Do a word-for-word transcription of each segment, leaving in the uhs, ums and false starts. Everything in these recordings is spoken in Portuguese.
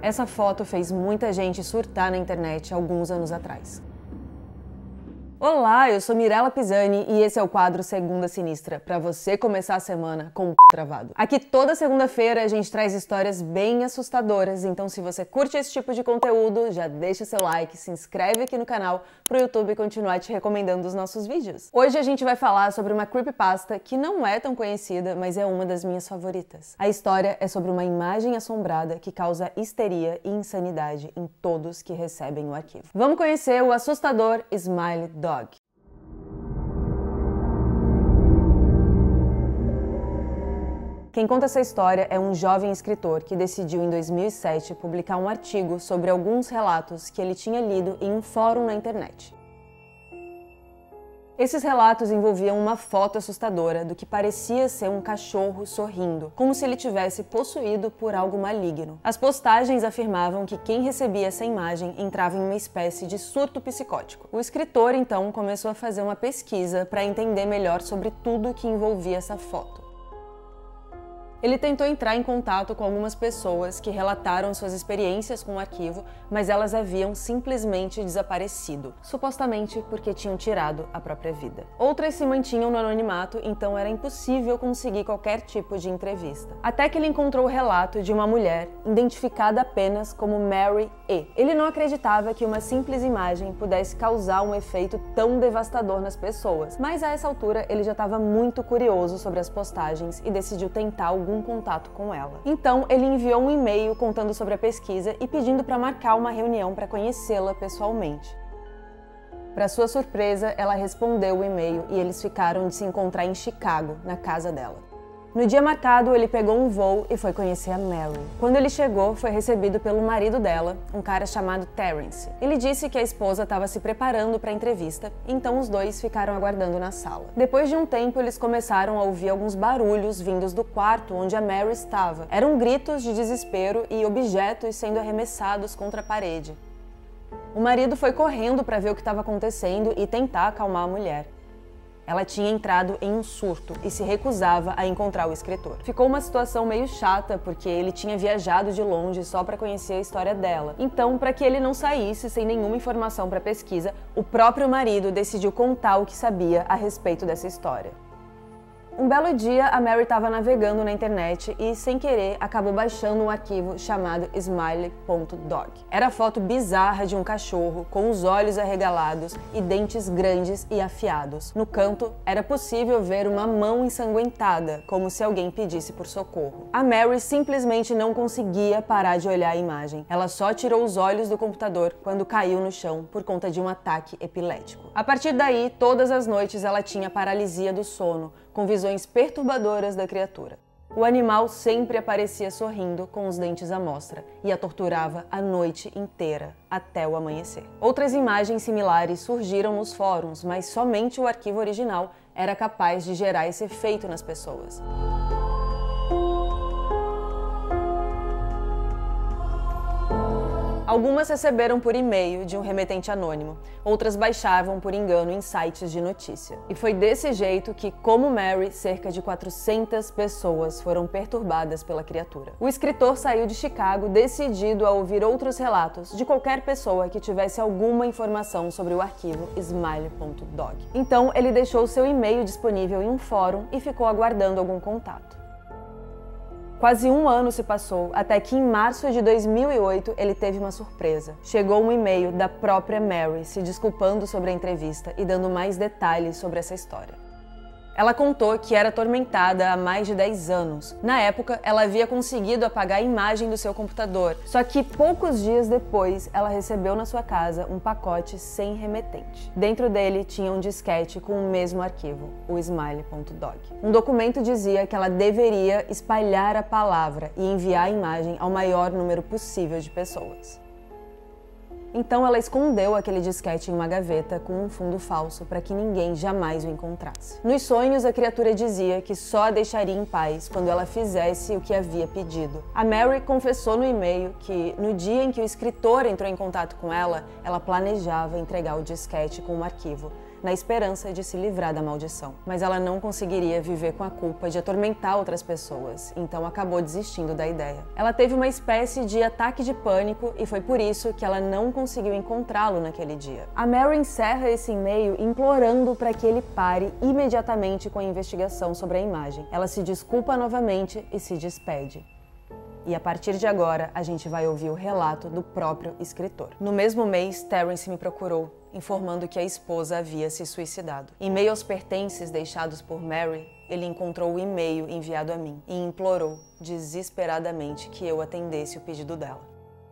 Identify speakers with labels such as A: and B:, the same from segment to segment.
A: Essa foto fez muita gente surtar na internet alguns anos atrás. Olá, eu sou Mirella Pisani e esse é o quadro Segunda Sinistra, para você começar a semana com o c... travado. Aqui toda segunda-feira a gente traz histórias bem assustadoras, então se você curte esse tipo de conteúdo, já deixa seu like, se inscreve aqui no canal pro YouTube continuar te recomendando os nossos vídeos. Hoje a gente vai falar sobre uma creepypasta que não é tão conhecida, mas é uma das minhas favoritas. A história é sobre uma imagem assombrada que causa histeria e insanidade em todos que recebem o arquivo. Vamos conhecer o assustador Smiley Dog. Quem conta essa história é um jovem escritor que decidiu em dois mil e sete publicar um artigo sobre alguns relatos que ele tinha lido em um fórum na internet. Esses relatos envolviam uma foto assustadora do que parecia ser um cachorro sorrindo, como se ele tivesse possuído por algo maligno. As postagens afirmavam que quem recebia essa imagem entrava em uma espécie de surto psicótico. O escritor, então, começou a fazer uma pesquisa para entender melhor sobre tudo que envolvia essa foto. Ele tentou entrar em contato com algumas pessoas que relataram suas experiências com o arquivo, mas elas haviam simplesmente desaparecido, supostamente porque tinham tirado a própria vida. Outras se mantinham no anonimato, então era impossível conseguir qualquer tipo de entrevista. Até que ele encontrou o relato de uma mulher, identificada apenas como Mary E. Ele não acreditava que uma simples imagem pudesse causar um efeito tão devastador nas pessoas, mas a essa altura ele já estava muito curioso sobre as postagens e decidiu tentar algum contato com ela. Então, ele enviou um e-mail contando sobre a pesquisa e pedindo para marcar uma reunião para conhecê-la pessoalmente. Para sua surpresa, ela respondeu o e-mail e eles ficaram de se encontrar em Chicago, na casa dela. No dia marcado, ele pegou um voo e foi conhecer a Mary. Quando ele chegou, foi recebido pelo marido dela, um cara chamado Terrence. Ele disse que a esposa estava se preparando para a entrevista, então os dois ficaram aguardando na sala. Depois de um tempo, eles começaram a ouvir alguns barulhos vindos do quarto onde a Mary estava. Eram gritos de desespero e objetos sendo arremessados contra a parede. O marido foi correndo para ver o que estava acontecendo e tentar acalmar a mulher. Ela tinha entrado em um surto e se recusava a encontrar o escritor. Ficou uma situação meio chata porque ele tinha viajado de longe só para conhecer a história dela. Então, para que ele não saísse sem nenhuma informação para pesquisa, o próprio marido decidiu contar o que sabia a respeito dessa história. Um belo dia, a Mary estava navegando na internet e, sem querer, acabou baixando um arquivo chamado smiley ponto dog. Era a foto bizarra de um cachorro com os olhos arregalados e dentes grandes e afiados. No canto, era possível ver uma mão ensanguentada, como se alguém pedisse por socorro. A Mary simplesmente não conseguia parar de olhar a imagem. Ela só tirou os olhos do computador quando caiu no chão por conta de um ataque epilético. A partir daí, todas as noites ela tinha paralisia do sono, com visões perturbadoras da criatura. O animal sempre aparecia sorrindo com os dentes à mostra e a torturava a noite inteira, até o amanhecer. Outras imagens similares surgiram nos fóruns, mas somente o arquivo original era capaz de gerar esse efeito nas pessoas. Algumas receberam por e-mail de um remetente anônimo, outras baixavam por engano em sites de notícia. E foi desse jeito que, como Mary, cerca de quatrocentas pessoas foram perturbadas pela criatura. O escritor saiu de Chicago decidido a ouvir outros relatos de qualquer pessoa que tivesse alguma informação sobre o arquivo smiley ponto dog. Então, ele deixou seu e-mail disponível em um fórum e ficou aguardando algum contato. Quase um ano se passou, até que em março de dois mil e oito ele teve uma surpresa. Chegou um e-mail da própria Mary se desculpando sobre a entrevista e dando mais detalhes sobre essa história. Ela contou que era atormentada há mais de dez anos. Na época, ela havia conseguido apagar a imagem do seu computador, só que poucos dias depois, ela recebeu na sua casa um pacote sem remetente. Dentro dele tinha um disquete com o mesmo arquivo, o smiley ponto dog. Um documento dizia que ela deveria espalhar a palavra e enviar a imagem ao maior número possível de pessoas. Então ela escondeu aquele disquete em uma gaveta com um fundo falso para que ninguém jamais o encontrasse. Nos sonhos, a criatura dizia que só a deixaria em paz quando ela fizesse o que havia pedido. A Mary confessou no e-mail que, no dia em que o escritor entrou em contato com ela, ela planejava entregar o disquete com o arquivo, na esperança de se livrar da maldição. Mas ela não conseguiria viver com a culpa de atormentar outras pessoas, então acabou desistindo da ideia. Ela teve uma espécie de ataque de pânico e foi por isso que ela não conseguiu encontrá-lo naquele dia. A Mary encerra esse e-mail implorando para que ele pare imediatamente com a investigação sobre a imagem. Ela se desculpa novamente e se despede. E a partir de agora, a gente vai ouvir o relato do próprio escritor. No mesmo mês, Terence me procurou, informando que a esposa havia se suicidado. Em meio aos pertences deixados por Mary, ele encontrou o e-mail enviado a mim e implorou desesperadamente que eu atendesse o pedido dela.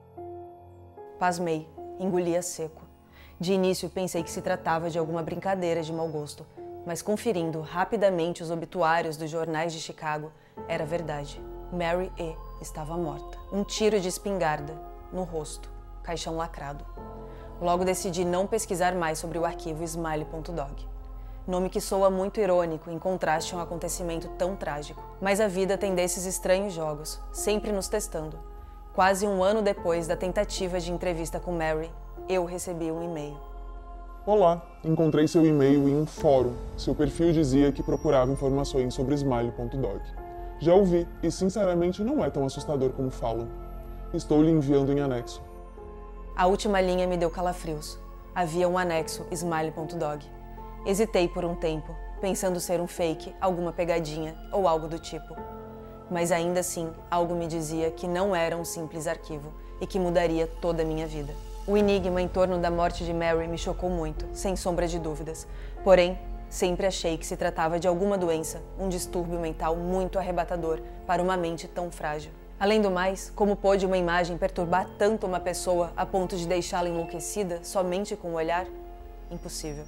A: Pasmei, engolia seco. De início, pensei que se tratava de alguma brincadeira de mau gosto, mas conferindo rapidamente os obituários dos jornais de Chicago, era verdade. Mary E. estava morta. Um tiro de espingarda no rosto, caixão lacrado. Logo decidi não pesquisar mais sobre o arquivo Smiley ponto dog. Nome que soa muito irônico em contraste a um acontecimento tão trágico. Mas a vida tem desses estranhos jogos, sempre nos testando. Quase um ano depois da tentativa de entrevista com Mary, eu recebi um e-mail.
B: Olá, encontrei seu e-mail em um fórum. Seu perfil dizia que procurava informações sobre Smiley ponto dog. Já ouvi, e sinceramente não é tão assustador como falam. Estou lhe enviando em anexo.
A: A última linha me deu calafrios. Havia um anexo Smiley ponto dog. Hesitei por um tempo, pensando ser um fake, alguma pegadinha ou algo do tipo. Mas ainda assim, algo me dizia que não era um simples arquivo e que mudaria toda a minha vida. O enigma em torno da morte de Mary me chocou muito, sem sombra de dúvidas. Porém, sempre achei que se tratava de alguma doença, um distúrbio mental muito arrebatador para uma mente tão frágil. Além do mais, como pôde uma imagem perturbar tanto uma pessoa a ponto de deixá-la enlouquecida somente com o olhar? Impossível.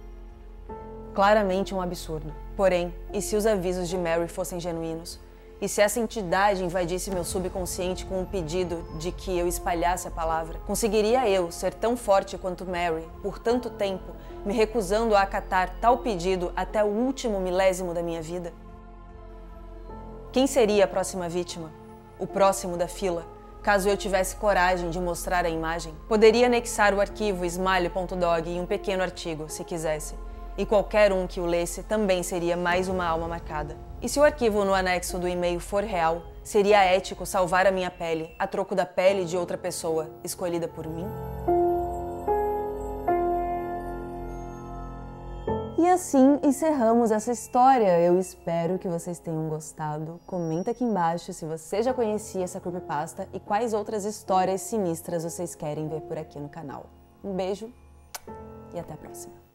A: Claramente um absurdo. Porém, e se os avisos de Mary fossem genuínos? E se essa entidade invadisse meu subconsciente com um pedido de que eu espalhasse a palavra? Conseguiria eu ser tão forte quanto Mary, por tanto tempo, me recusando a acatar tal pedido até o último milésimo da minha vida? Quem seria a próxima vítima? O próximo da fila? Caso eu tivesse coragem de mostrar a imagem? Poderia anexar o arquivo Smiley ponto dog em um pequeno artigo, se quisesse. E qualquer um que o lesse também seria mais uma alma marcada. E se o arquivo no anexo do e-mail for real, seria ético salvar a minha pele a troco da pele de outra pessoa escolhida por mim? E assim encerramos essa história. Eu espero que vocês tenham gostado. Comenta aqui embaixo se você já conhecia essa creepypasta e quais outras histórias sinistras vocês querem ver por aqui no canal. Um beijo e até a próxima.